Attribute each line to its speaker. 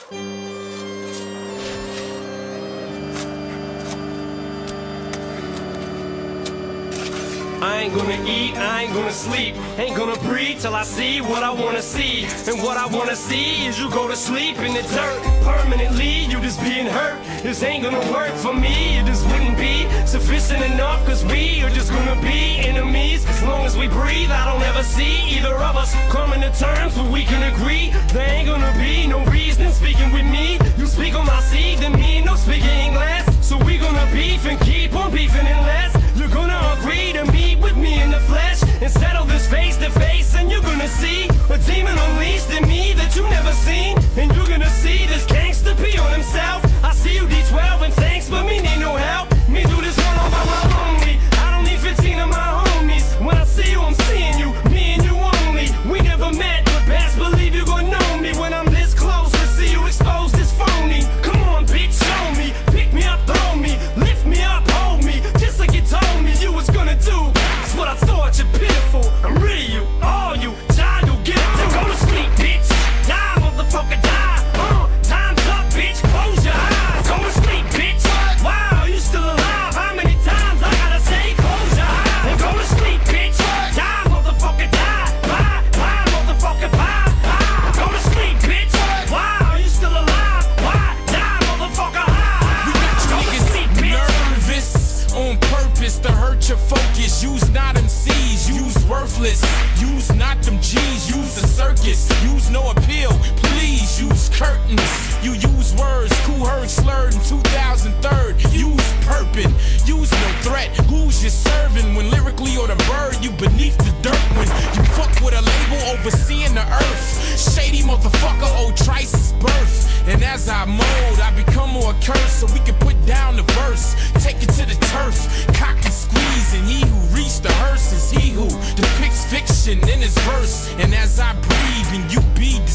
Speaker 1: I ain't gonna eat, I ain't gonna sleep, ain't gonna breathe till I see what I wanna see. And what I wanna see is you go to sleep in the dirt permanently, you just being hurt. This ain't gonna work for me, it just wouldn't be sufficient enough, cause we are just gonna be enemies. As long as we breathe, I don't ever see either of us coming to terms where we can agree. There ain't gonna be no reason speaking with me. You speak on my seed, then me no speaking English. So we gonna beef and keep on beefing unless you're gonna agree to meet with me in the flesh and settle this face to face. And you're gonna see a demon unleashed in me that you never seen. And you're gonna see this gangster pee on himself. I see you D12 and thanks, but me need no help. Me do this one all by my lonely. I don't need 15 of my homies. When I see you, I'm seeing you, me and you only. We never met, but best believe you gon' know me when I'm this close to see you exposed as phony. Come on, bitch, show me, pick me up, throw me, lift me up, hold me, just like you told me you was gonna do. That's what I thought, you're pitiful. I'm rid of you, all you, child, you'll get it. So go to sleep, bitch. Die, motherfucker, die. Time's up, bitch. Close your eyes. Go to sleep, bitch. Wow, you still alive? How many times I gotta say close your eyes? And go to sleep, bitch. Die, motherfucker, die. Bye, bye, motherfucker, bye. Go to sleep, bitch. Wow, you still alive? Why? Die, motherfucker,
Speaker 2: We got you niggas nervous on purpose to hurt your focus. Use not MCs, use worthless. Use not them G's, use a circus. Use no appeal, please use curtains. You use words, who heard slurred in 2003. Use purping, use no threat. Who's you serving when lyrically or the bird? You beneath the dirt when you fuck with a label overseeing the earth. Shady motherfucker, old Trice's birth. And as I mold, I become more cursed so we can put down the verse. Take it to the turf, cock and squeeze. And he who reached the hearse is he who depicts fiction in his verse. And as I breathe and you be